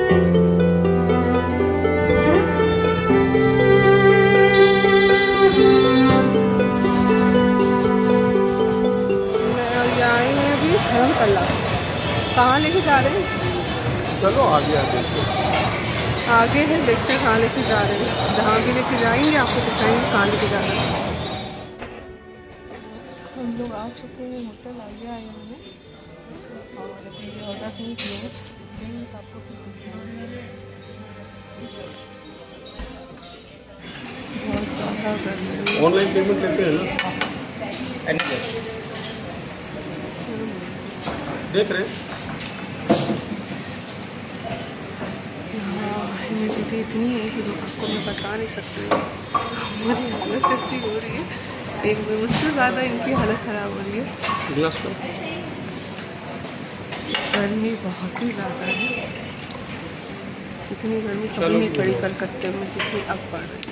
कहाँ लेके जा रहे हैं? चलो आगे आगे आगे है, देखते हैं कहाँ लेके जा रहे हैं। जहाँ भी लेके जाएंगे आपको दिखाएंगे कहाँ लेके जा रहे हैं। हम लोग आ चुके हैं होटल, आगे आए हैं और ये ऑर्डर नहीं किया तो आपको बहुत ज़्यादा गर्मी। ऑनलाइन पेमेंट लेते हैं ना, देख रहे हैं। ह्यूमिडिटी इतनी है कि आपको मैं बता नहीं सकती। हमारी हालत ऐसी हो रही है, एक मुझसे ज़्यादा इनकी हालत ख़राब हो रही है। गर्मी बहुत ही ज़्यादा है, इतनी गर्मी कभी नहीं पड़ी कलकत्ते में जितनी अब पड़ रही है।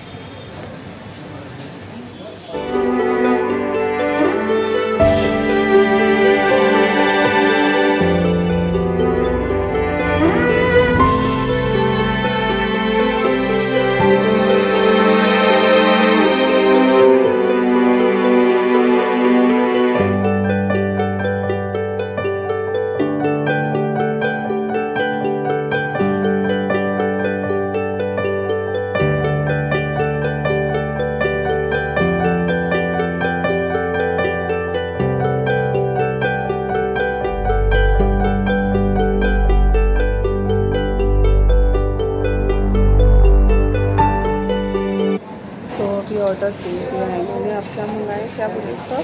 ऑर्डर दे दिया है मैंने। आप क्या मंगाए, क्या बोले सर?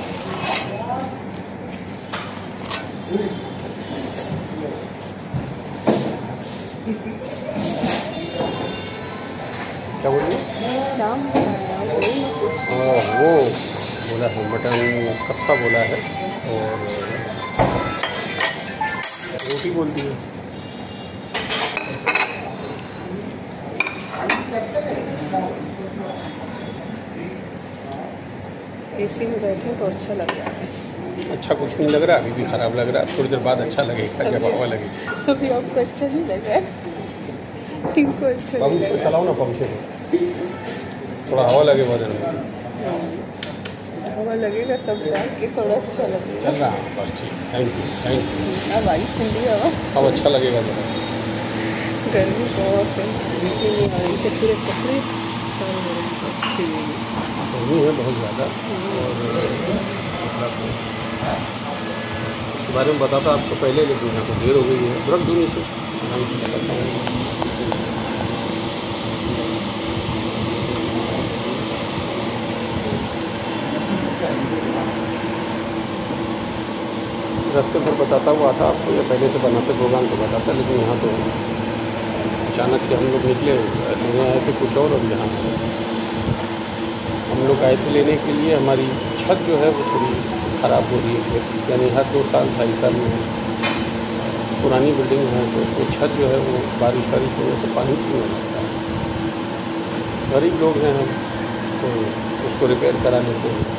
क्या बोलिए? क्या वो बोला है मटन कस्सा बोला है और रोटी बोल दी है। एसी में बैठे तो अच्छा लग रहा है। अच्छा कुछ नहीं लग रहा, अभी भी ख़राब लग रहा है। थोड़ी देर बाद अच्छा लगेगा जब हवा लगेगी। अभी आपको अच्छा नहीं लग रहा है? इनको अच्छा बाबू इसको चलाओ ना पंखे को, थोड़ा हवा लगे बदन में। हवा लगेगा तब जाके थोड़ा अच्छा लगेगा। चल रहा है बस, ठीक। Thank you. अब आई ठंडी हवा, अब अच्छा लगेगा जरा। गर्मी बहुत है, इसीलिए हमारे के पूरे कपड़े गर्मी है बहुत ज़्यादा। और मतलब इसके बारे में बताता आपको पहले, लेकिन यहाँ तो देर हो गई है। रख दूँ नीचे, रास्ते पर बताता हुआ था आपको, या पहले से बनाते प्रोग्राम तो बताता, लेकिन यहाँ तो अचानक से हम लोग निकले, लेने आए थे कुछ और यहाँ हम लोग आए थे लेने के लिए। हमारी छत जो है वो थोड़ी ख़राब हो रही है, यानी हर 2 साल 2.5 साल में पुरानी बिल्डिंग है तो उसमें छत जो है वो बारिश होने से पानी छूने लगता है। गरीब लोग हैं हम, तो उसको रिपेयर करा लेते हैं।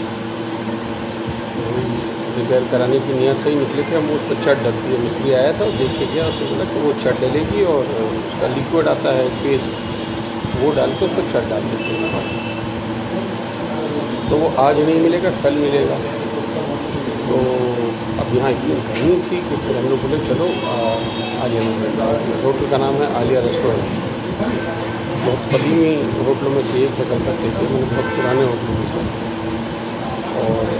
रिपेयर कराने की नियत से ही निकले थे हम। उस पर छत डलती है, मिस्त्री आया था देख के गया, उसने बोला कि वो छत डलेगी और उसका लिक्विड आता है पेस्ट, वो डाल के उस पर छत डाल देते हैं। तो वो आज नहीं मिलेगा, कल मिलेगा। तो अब यहाँ इतनी गर्मी थी कि फिर हम लोग बोले चलो आज हम होटल का नाम है आलिया रेस्टोरेंट। बहुत कदीमी होटलों में से एक है कलकत्ते के, मैंने बहुत पुराने होटलों में से, और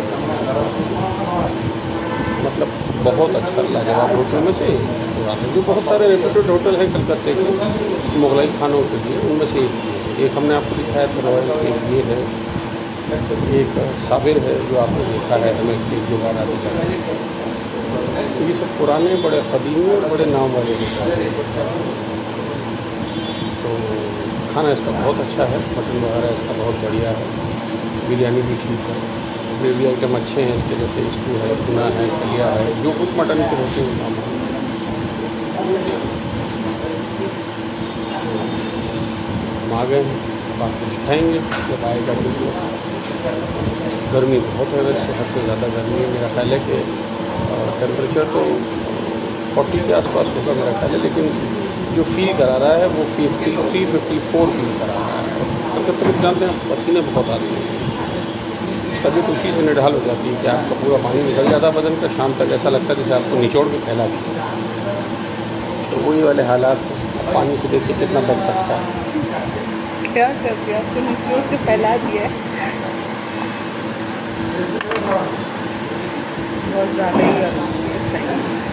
मतलब बहुत अच्छा लाजवाब होटल में से पुराने, जो बहुत सारे रेप्यूटेड होटल हैं कलकत्ते के मुगलाई खानों के लिए, उनमें से एक हमने आपको दिखाया था रॉयल, एक ये है, एक साबिर है जो आपने देखा है हमें एक 2 बार आते जाना है। तो ये सब पुराने बड़े कदीमी और बड़े नाम वाले होटल हैं। तो खाना इसका बहुत अच्छा है, मटन वगैरह इसका बहुत बढ़िया है, बिरयानी भी ठीक है, ग्रेवी आइटम अच्छे हैं इसके, जैसे स्टू है, भुना है, कलिया है, जो कुछ मटन के होते हैं नाम है। हम आ गए हैं, आपको दिखाएंगे जब आएगा कुछ लोग। गर्मी बहुत है, वैसे हद से ज़्यादा गर्मी है। मेरा ख्याल है कि टेम्परेचर तो 40 के आसपास होगा मेरा ख्याल है, लेकिन जो फील करा रहा है वो 53-54 फील करा रहा है। कलकत्ते में जानते हैं पसीने बहुत आते हैं, तबीयत उसी से निढाल हो जाती है कि आपका पूरा पानी निकल जाता है बदन का, शाम तक ऐसा लगता है जैसे आपको निचोड़ के फैला दिया। तो वही वाले हालात पानी से देखिए कितना बढ़ सकता है। क्या कर दिया आपको, निचोड़ के फैला दिया है। बहुत ज़्यादा ही सही।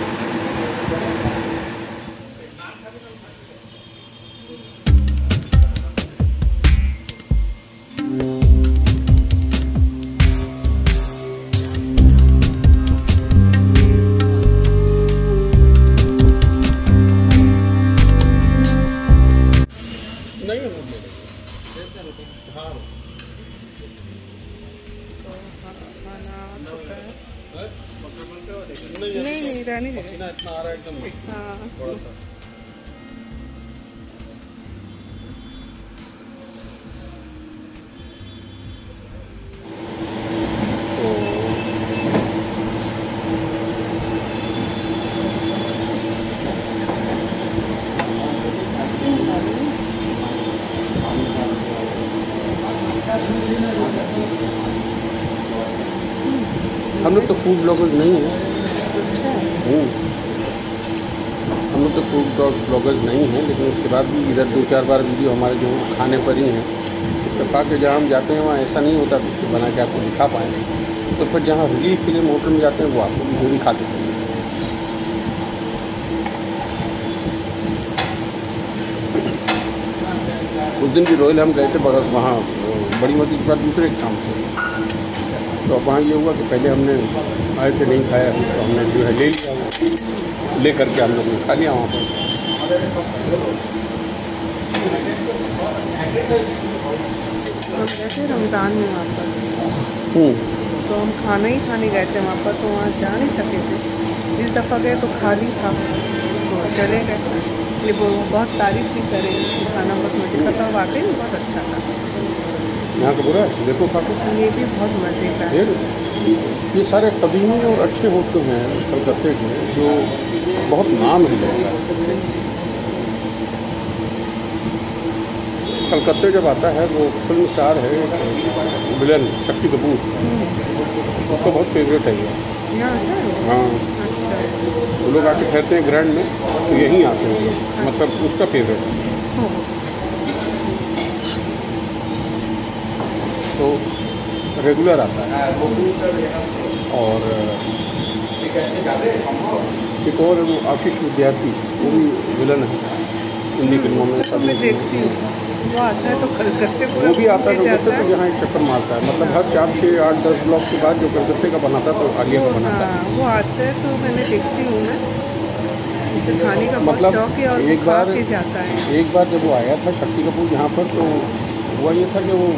नहीं रहने दे। पसीना इतना आ रहा है एकदम। हाँ थोड़ा सा हम लोग तो फूड ब्लॉगर्स नहीं हैं। हम लोग तो फूड ब्लॉगर्स नहीं हैं, लेकिन उसके बाद भी इधर 2-4 बार वीडियो हमारे जो खाने पर ही हैं। इत्तेफाक के जहाँ हम जाते हैं वहाँ ऐसा नहीं होता कि उसको बना के आपको दिखा पाएँ, तो फिर जहाँ रिलीफ के लिए होटल में जाते हैं वो आपको वीडियो दिखाते हैं। उस दिन भी रॉयल हम गए थे वहाँ बड़ी मस्जिद के बाद दूसरे काम से, तो अब वहाँ ये हुआ कि पहले हमने आए थे नहीं खाया, तो हमने जो है ले लिया, ले करके हम लोग ने खा लिया वहाँ पर। हम गए थे रमज़ान में वहाँ पर, तो हम खाना ही खाने गए थे वहाँ पर, तो वहाँ जा नहीं सके थे। इस दफ़ा गए तो खाली था, तो चले गए। ये वो बहुत तारीफ़ भी करें, खाना बहुत मज़े का था, वाकई में बहुत अच्छा था। यहाँ का बुरा है देखो खाको, ये भी बहुत मज़े का है। ये सारे कदीमी और अच्छे होटल हैं कलकत्ते के, जो बहुत नाम है लोगों का। कलकत्ते जब आता है वो फिल्म स्टार है विलन शक्ति कपूर, उसको बहुत फेवरेट है ये। हाँ, अच्छा। वो लोग आके ठहरते हैं ग्रैंड में, तो यहीं आते हैं लोग, मतलब उसका फेवरेट है। तो रेगुलर आता है। और एक और वो आशीष विद्यार्थी, वो भी विलन है हिंदी फिल्मों में। सब मैं देखती हूँ, वो आता है तो कलकत्ते वो भी आता है कलकत्ते, तो यहाँ एक चक्कर मारता है, मतलब हर 4, 6, 8, 10 ब्लॉक के बाद जो कलकत्ते का बनाता है तो आलिया का बनाता है। वो आता है तो मैंने देखती हूँ मैं, इसे खाने का मतलब बहुत शौक है और एक बार के जाता है। एक बार जब वो आया था शक्ति कपूर यहाँ पर, तो हुआ ये था कि वो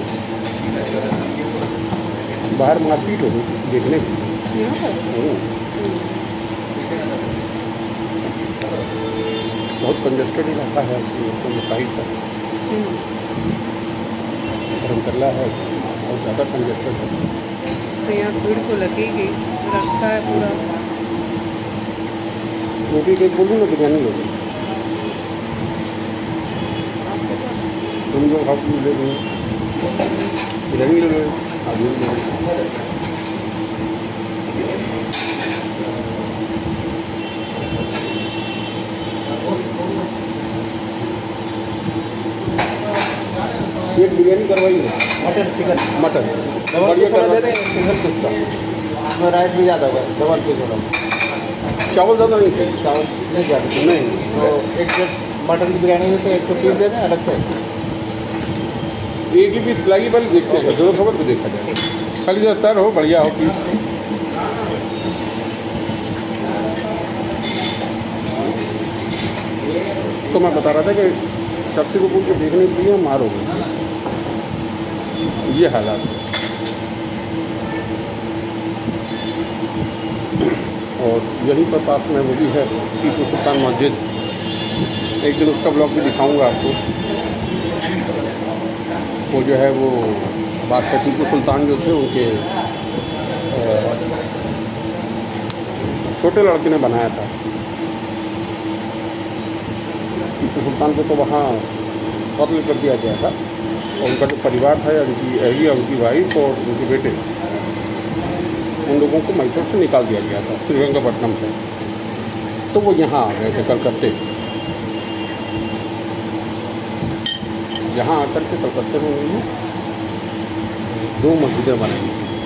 बाहर मारपीट हो गई देखने की। बहुत कंजस्टेड इलाका है, साइड पर धर्मतला है, बहुत ज़्यादा कंजस्टेड है, तो यहाँ भीड़ तो लगेगी, रास्ता है पूरा। वो भी कहीं बोलूँ ना बिरयानी लोग तुम जो खाओ ले लो, बिरयानी ले लो, आदमी ले लो। एक बिरयानी करवाई है, mutton chicken mutton double piece वाला दे दें, सिंगल पीस का, उसमें राइस भी ज़्यादा होगा, डबल पीस वाला। चावल ज़्यादा नहीं चाहिए, चावल नहीं ज़्यादा नहीं। तो एक प्लेट मटन की बिरयानी देते हैं, 1 पीस दे दें अलग से। एक ही पीस लाइए, पहले देखते हैं, जरूरत होगा तो देखा जाए, खाली जरा तर हो बढ़िया हो पीस। तो मैं बता रहा था कि शक्ति कपूर को देखने के लिए मार हो गई, ये हालात है। और यहीं पर पास में वो भी है टीपू सुल्तान मस्जिद, एक दिन उसका ब्लॉग भी दिखाऊंगा आपको। वो जो है वो बादशाह टीपू सुल्तान जो थे, उनके छोटे लड़के ने बनाया था। टीपू सुल्तान को तो वहाँ कत्ल कर दिया गया था और उनका जो परिवार था, उनकी अहलिया, उनकी वाइफ और उनके बेटे, उन लोगों को मैसूर से निकाल दिया गया था, श्रीरंगपट्टनम से। तो वो यहाँ आ गए थे कलकत्ते। यहाँ आकर के कलकत्ते में उन्होंने 2 मस्जिदें बनाई।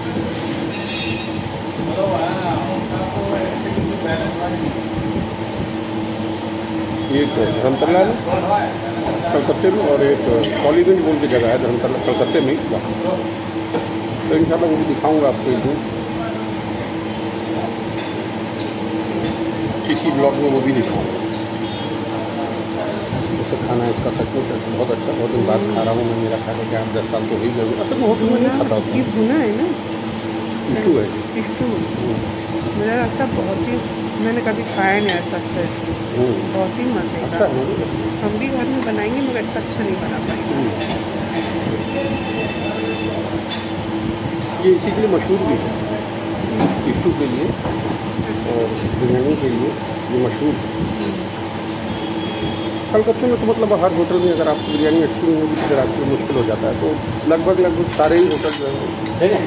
एक धर्मतला में कलकत्ते में और एक कॉलीगंज बोल की जगह है धर्मतला कलकत्ते में, वहाँ। तो इंशाल्लाह वो भी दिखाऊंगा आपको एक दिन, इसी ब्लॉग में वो भी दिखाऊंगा। जैसे खाना इसका सचमुच बहुत अच्छा, बहुत दिन बाद खा रहा हूँ मैं। मेरा ख्याल है कि 8-10 साल तो हो ही गए। असल में होटल में नहीं खाता होता। ये भुना है ना, स्टू है, स्टू। मुझे लगता बहुत ही, मैंने कभी खाया नहीं ऐसा अच्छा स्टू, बहुत ही मज़े का। अच्छा है। हम भी घर में बनाएंगे मगर इतना अच्छा नहीं बना पाएंगे। ये इसी के लिए मशहूर भी है, स्टू के लिए और बिरयानी के लिए ये मशहूर है। कलकत्ते में तो मतलब हर होटल में अगर आपको बिरयानी अच्छी नहीं होगी तो फिर आपके लिए मुश्किल हो जाता है। तो लगभग सारे ही होटल जो है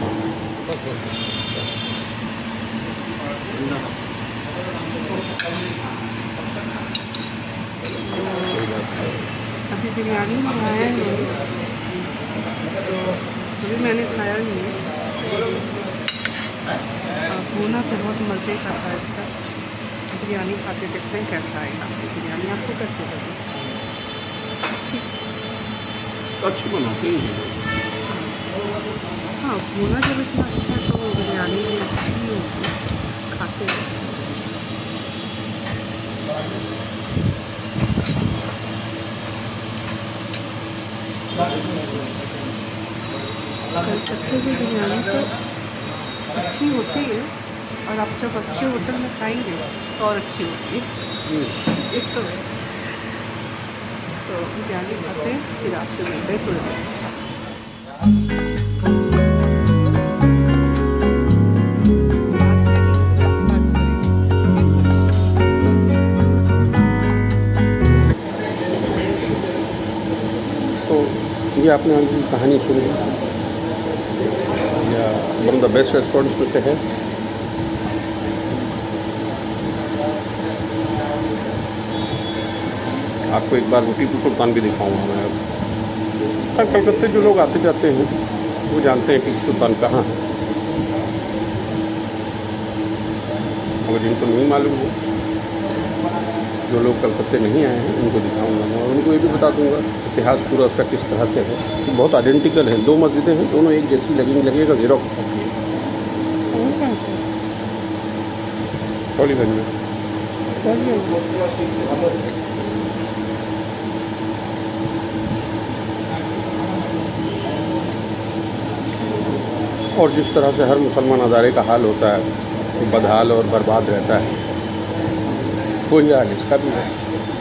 अभी बिरयानी बनाया नहीं, तो अभी मैंने खाया नहीं है। भुना तो बहुत मज़े का था इसका। बिरयानी खाते देखते हैं कैसा आएगा। बिरयानी आपको कैसे लगी? अच्छी बनाते हैं। हाँ, भुना जब इतना अच्छा है तो बिरयानी भी अच्छी होगी, खाते हैं। कलकत्ते की बिरयानी तो अच्छी होती है और आप जब अच्छे होटल में खाएंगे तो और अच्छी होती है। एक तो बिरयानी खाते हैं, फिर आपसे मिलते हैं थोड़ी देर। ये आपने उनकी कहानी सुनी या one of the best restaurants में से है। आपको एक बार टीपू सुल्तान भी दिखाऊंगा मैं। सर कलकत्ते जो लोग आते जाते हैं वो जानते हैं टीपू सुल्तान कहाँ है, मगर जिनको नहीं मालूम हो, जो लोग कलकत्ते नहीं आए हैं उनको दिखाऊंगा मैं। और उनको ये भी बता दूंगा इतिहास पूरा उसका किस तरह से है कि बहुत आइडेंटिकल है। 2 मस्जिदें हैं, दोनों एक जैसी लगेगा ज़ेरॉक्स कॉपी है। कॉलीगंज में और जिस तरह से हर मुसलमान अदारे का हाल होता है कि बदहाल और बर्बाद रहता है, वही हाल इसका भी है।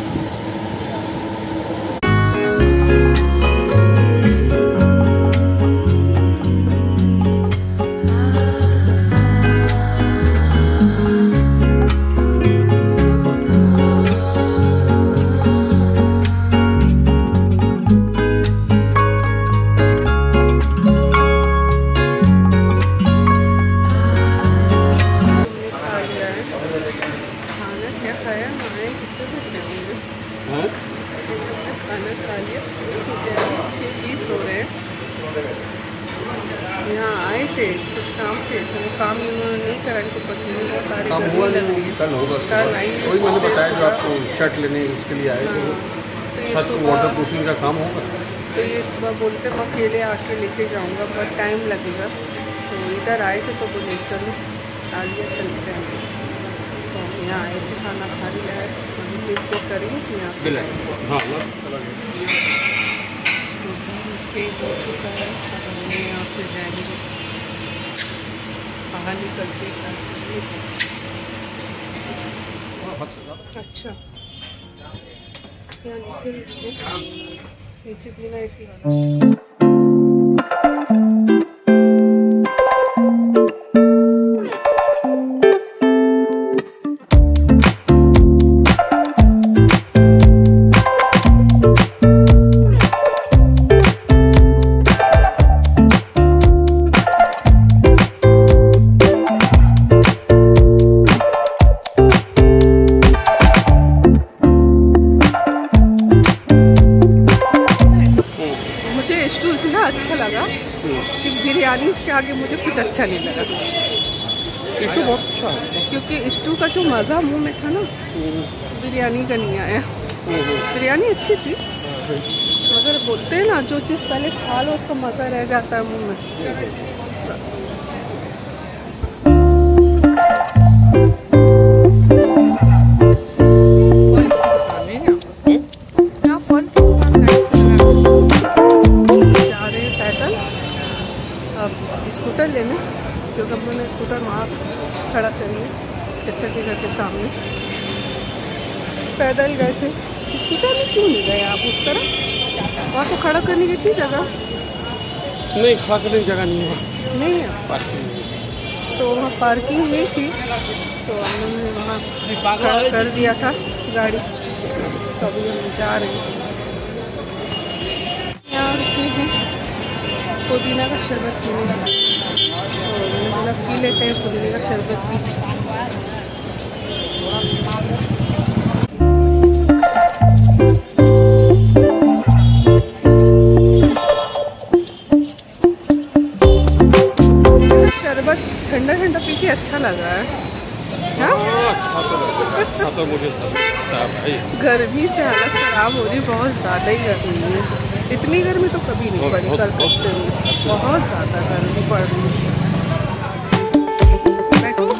खाना खा लिया, चीज़ हो रहे हैं। यहाँ आए थे कुछ काम से, तो वो काम उन्होंने नहीं करा, इनको पसीने बहुत आ रही है। कल होगा, कल आएंगे। वही मैंने बताया जो आपको शर्ट लेने उसके लिए आए थे, छत वाटर प्रूफिंग का काम होगा। तो ये सुबह बोलते मैं अकेले आके लेके जाऊँगा, बहुत टाइम लगेगा। तो इधर आए थे तो बोले चलो आ लिया, चलते हैं। तो यहाँ आए थे, खाना खा लिया है, अभी पे करेंगे यहाँ से। हाँ, पे हो चुका है, हमने यहाँ से जाएंगे बाहर निकलते अच्छा यहाँ नीचे पीना इसी वाला। लगा कि बिरयानी के आगे मुझे कुछ अच्छा नहीं लगा। स्टू बहुत अच्छा है, क्योंकि स्टू का जो मज़ा मुंह में था ना, बिरयानी का नहीं आया। बिरयानी अच्छी थी, मगर बोलते हैं ना, जो चीज़ पहले खा लो उसका मज़ा रह जाता है मुंह में। स्कूटर लेने, क्योंकि हम लोगों ने स्कूटर वहाँ खड़ा कर लिया चचा के घर के सामने। पैदल गए थे, स्कूटर में क्यों नहीं गए आप उस तरफ? वहाँ तो खड़ा करने की थी जगह। नहीं, खड़ा करने की जगह नहीं है, नहीं है पार्किंग। तो वहाँ पार्किंग नहीं थी, तो हम लोगों ने वहाँ खड़ा कर दिया था गाड़ी। तो अभी हम जा रहे हैं, यहाँ रुके हैं पुदीना का शरबत पीने का। तो मैंने बोला पी लेते हैं पुदीने का शरबत भी। शरबत ठंडा ठंडा पी के अच्छा लग रहा है। अच्छा तो मुझे भाई गर्मी से हालत ख़राब हो रही, बहुत ज़्यादा ही गर्मी है। इतनी गर्मी तो कभी नहीं पड़ी कलकत्ते में, बहुत ज़्यादा गर्मी पड़ रही है। बैठो।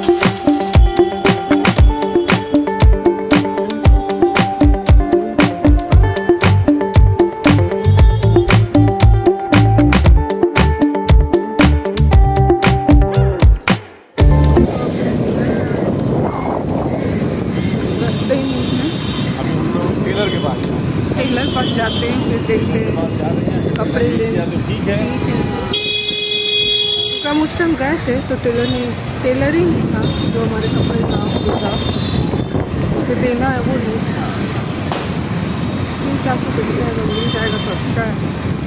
टेलर पास जाते हैं, फिर देखते हैं कपड़े लेने। ठीक है, कम उस टाइम गए थे तो टेलर ही नहीं था जो हमारे कपड़े नाप के था, उसे देना है वो नहीं था। 3-4 सौ मिल जाएगा तो अच्छा है।